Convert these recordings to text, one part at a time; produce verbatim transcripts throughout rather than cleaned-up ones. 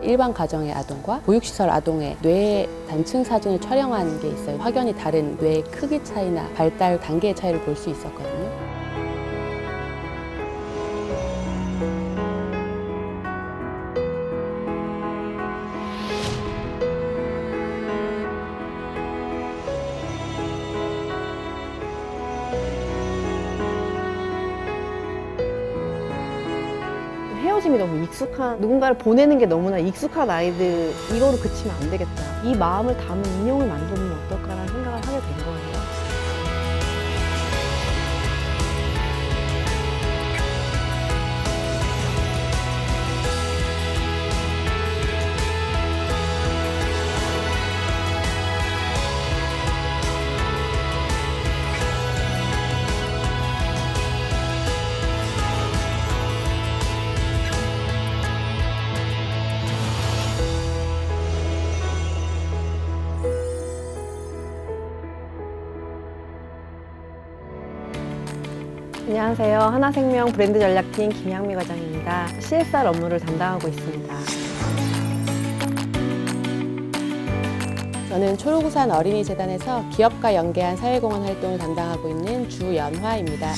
일반 가정의 아동과 보육시설 아동의 뇌 단층 사진을 촬영한 게 있어요. 확연히 다른 뇌 크기 차이나 발달 단계의 차이를 볼 수 있었거든요. 헤어짐이 너무 익숙한, 누군가를 보내는 게 너무나 익숙한 아이들, 이거로 그치면 안 되겠다. 이 마음을 담은 인형을 만들면 어떨까라는 생각을 하게 된 거예요. 안녕하세요. 하나생명 브랜드 전략팀 김향미 과장입니다. 씨에스알 업무를 담당하고 있습니다. 저는 초록우산 어린이재단에서 기업과 연계한 사회공헌 활동을 담당하고 있는 주연화입니다.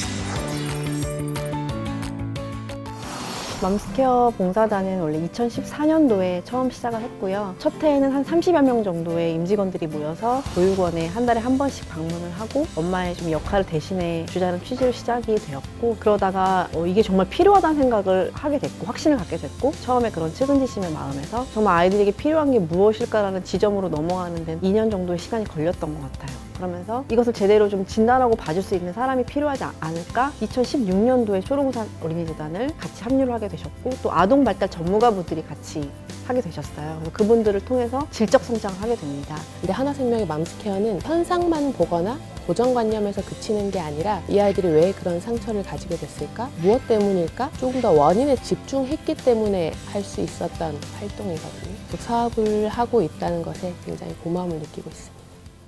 맘스케어 봉사단은 원래 이천십사 년도에 처음 시작을 했고요. 첫 해에는 한 삼십여 명 정도의 임직원들이 모여서 보육원에 한 달에 한 번씩 방문을 하고 엄마의 좀 역할을 대신해 주자는 취지로 시작이 되었고, 그러다가 어, 이게 정말 필요하다는 생각을 하게 됐고 확신을 갖게 됐고, 처음에 그런 측은지심의 마음에서 정말 아이들에게 필요한 게 무엇일까라는 지점으로 넘어가는 데는 이 년 정도의 시간이 걸렸던 것 같아요. 그러면서 이것을 제대로 좀 진단하고 봐줄 수 있는 사람이 필요하지 않을까? 이천십육 년도에 초록우산 어린이재단을 같이 합류를 하게 되셨고, 또 아동 발달 전문가분들이 같이 하게 되셨어요. 그분들을 통해서 질적 성장을 하게 됩니다. 근데 하나생명의 맘스케어는 현상만 보거나 고정관념에서 그치는 게 아니라 이 아이들이 왜 그런 상처를 가지게 됐을까? 무엇 때문일까? 조금 더 원인에 집중했기 때문에 할 수 있었던 활동이거든요. 사업을 하고 있다는 것에 굉장히 고마움을 느끼고 있습니다.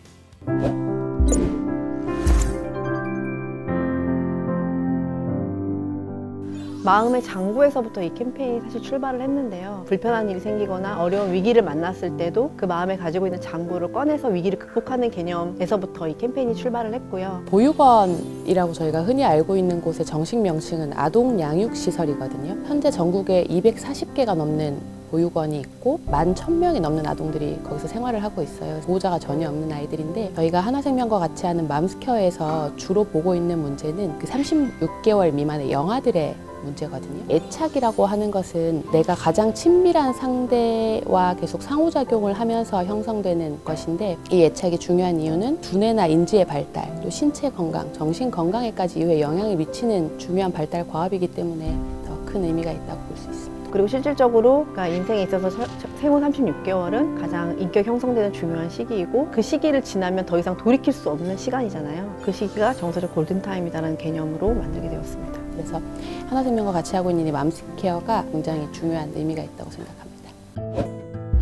마음의 장부에서부터 이 캠페인이 사실 출발을 했는데요. 불편한 일이 생기거나 어려운 위기를 만났을 때도 그 마음에 가지고 있는 장부를 꺼내서 위기를 극복하는 개념에서부터 이 캠페인이 출발을 했고요. 보육원이라고 저희가 흔히 알고 있는 곳의 정식 명칭은 아동양육시설이거든요. 현재 전국에 이백사십 개가 넘는 보육원이 있고 만 천 명이 넘는 아동들이 거기서 생활을 하고 있어요. 보호자가 전혀 없는 아이들인데, 저희가 하나생명과 같이 하는 맘스케어에서 주로 보고 있는 문제는 그 삼십육 개월 미만의 영아들의 문제거든요. 애착이라고 하는 것은 내가 가장 친밀한 상대와 계속 상호작용을 하면서 형성되는 것인데, 이 애착이 중요한 이유는 두뇌나 인지의 발달, 또 신체 건강, 정신 건강에까지 이후에 영향을 미치는 중요한 발달 과업이기 때문에 더 큰 의미가 있다고 볼 수 있습니다. 그리고 실질적으로 그러니까 인생에 있어서 생후 삼십육 개월은 가장 인격 형성되는 중요한 시기이고, 그 시기를 지나면 더 이상 돌이킬 수 없는 시간이잖아요. 그 시기가 정서적 골든타임이라는 개념으로 만들게 되었습니다. 그래서 하나생명과 같이 하고 있는 이 맘스케어가 굉장히 중요한 의미가 있다고 생각합니다.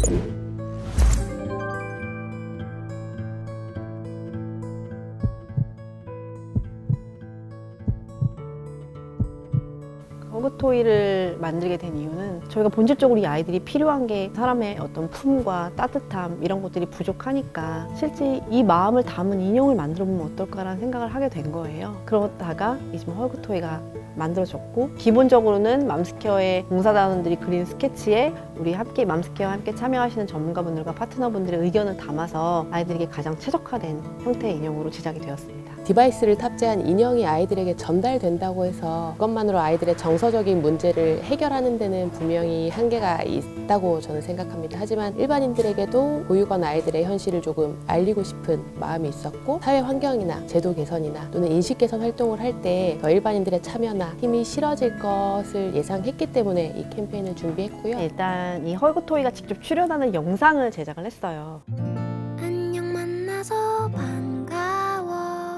허그토이를 만들게 된 이유는 저희가 본질적으로 이 아이들이 필요한 게 사람의 어떤 품과 따뜻함, 이런 것들이 부족하니까 실제 이 마음을 담은 인형을 만들어 보면 어떨까라는 생각을 하게 된 거예요. 그러다가 이제 허그토이가 만들어졌고, 기본적으로는 맘스케어의 봉사단원들이 그린 스케치에 우리 함께 맘스케어와 함께 참여하시는 전문가분들과 파트너분들의 의견을 담아서 아이들에게 가장 최적화된 형태의 인형으로 제작이 되었습니다. 디바이스를 탑재한 인형이 아이들에게 전달된다고 해서 그것만으로 아이들의 정서적인 문제를 해결하는 데는 분명히 한계가 있다고 저는 생각합니다. 하지만 일반인들에게도 보육원 아이들의 현실을 조금 알리고 싶은 마음이 있었고, 사회 환경이나 제도 개선이나 또는 인식 개선 활동을 할 때 더 일반인들의 참여나 힘이 실어질 것을 예상했기 때문에 이 캠페인을 준비했고요. 일단 이 허그토이가 직접 출연하는 영상을 제작을 했어요. 안녕, 만나서 반가워,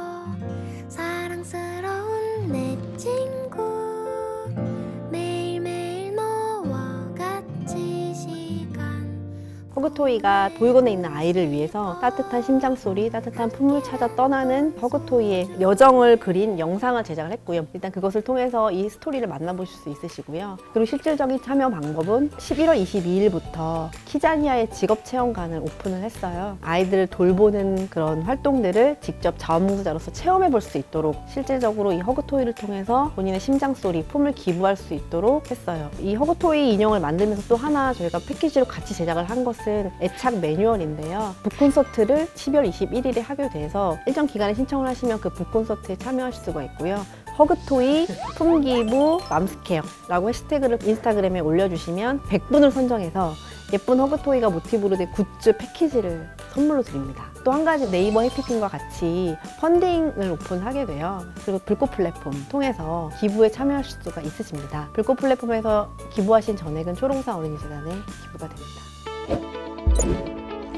사랑스러운 내 친구, 매일매일 너와 같이 시간. 허그토이가 보육원에 있는 아이를 위해서 따뜻한 심장소리, 따뜻한 품을 찾아 떠나는 허그토이의 여정을 그린 영상을 제작을 했고요. 일단 그것을 통해서 이 스토리를 만나보실 수 있으시고요. 그리고 실질적인 참여 방법은 십일월 이십이일부터 키자니아의 직업체험관을 오픈을 했어요. 아이들을 돌보는 그런 활동들을 직접 자원봉사자로서 체험해 볼 수 있도록 실질적으로 이 허그토이를 통해서 본인의 심장소리, 품을 기부할 수 있도록 했어요. 이 허그토이 인형을 만들면서 또 하나 저희가 패키지로 같이 제작을 한 것은 애착 매뉴얼인데요. 북콘서트를 십이월 이십일일에 하게 돼서 일정 기간에 신청을 하시면 그 북콘서트에 참여하실 수가 있고요. 허그토이 품기부 맘스케어라고 해시태그를 인스타그램에 올려주시면 백 분을 선정해서 예쁜 허그토이가 모티브로 된 굿즈 패키지를 선물로 드립니다. 또 한 가지 네이버 해피핑과 같이 펀딩을 오픈하게 돼요. 그리고 불꽃 플랫폼 통해서 기부에 참여하실 수가 있으십니다. 불꽃 플랫폼에서 기부하신 전액은 초롱사 어린이재단에 기부가 됩니다.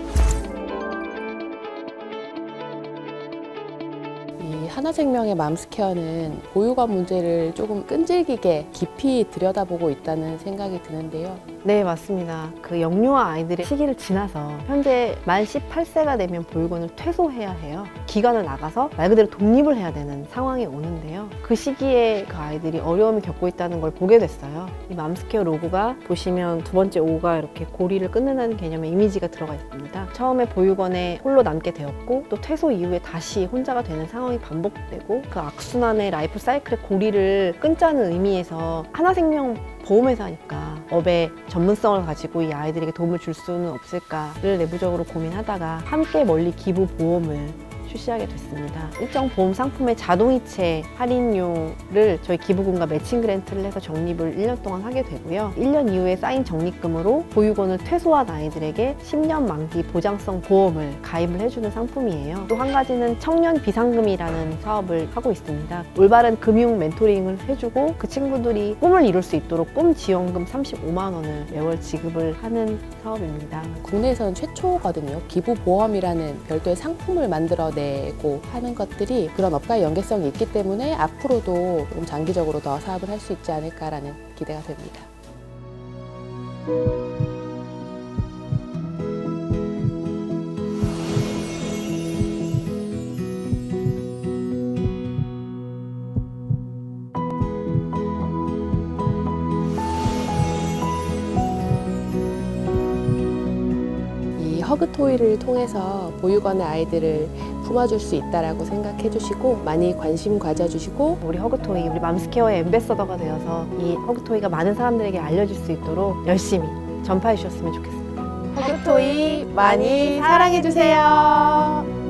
이 하나생명의 맘스케어는 보육원 문제를 조금 끈질기게 깊이 들여다보고 있다는 생각이 드는데요. 네, 맞습니다. 그 영유아 아이들의 시기를 지나서 현재 만 십팔 세가 되면 보육원을 퇴소해야 해요. 기관을 나가서 말 그대로 독립을 해야 되는 상황이 오는데요. 그 시기에 그 아이들이 어려움을 겪고 있다는 걸 보게 됐어요. 이 맘스케어 로고가 보시면 두 번째 오가 이렇게 고리를 끊는다는 개념의 이미지가 들어가 있습니다. 처음에 보육원에 홀로 남게 되었고 또 퇴소 이후에 다시 혼자가 되는 상황이 반복되고 그 악순환의 라이프 사이클의 고리를 끊자는 의미에서 하나생명 보험회사니까 업의 전문성을 가지고 이 아이들에게 도움을 줄 수는 없을까를 내부적으로 고민하다가 함께 멀리 기부 보험을 출시하게 됐습니다. 일정 보험 상품의 자동이체 할인료를 저희 기부금과 매칭 그랜트를 해서 적립을 일 년 동안 하게 되고요. 일 년 이후에 쌓인 적립금으로 보육원을 퇴소한 아이들에게 십 년 만기 보장성 보험을 가입을 해주는 상품이에요. 또 한 가지는 청년 비상금이라는 사업을 하고 있습니다. 올바른 금융 멘토링을 해주고 그 친구들이 꿈을 이룰 수 있도록 꿈 지원금 삼십오만 원을 매월 지급을 하는 사업입니다. 국내에서는 최초거든요. 기부보험이라는 별도의 상품을 만들어내 고 하는 것들이 그런 업과의 연계성이 있기 때문에 앞으로도 조금 장기적으로 더 사업을 할 수 있지 않을까라는 기대가 됩니다. 허그토이를 통해서 보육원의 아이들을 품어줄 수 있다라고 생각해 주시고 많이 관심 가져주시고 우리 허그토이, 우리 맘스케어의 앰베서더가 되어서 이 허그토이가 많은 사람들에게 알려질 수 있도록 열심히 전파해 주셨으면 좋겠습니다. 허그토이 많이 사랑해 주세요.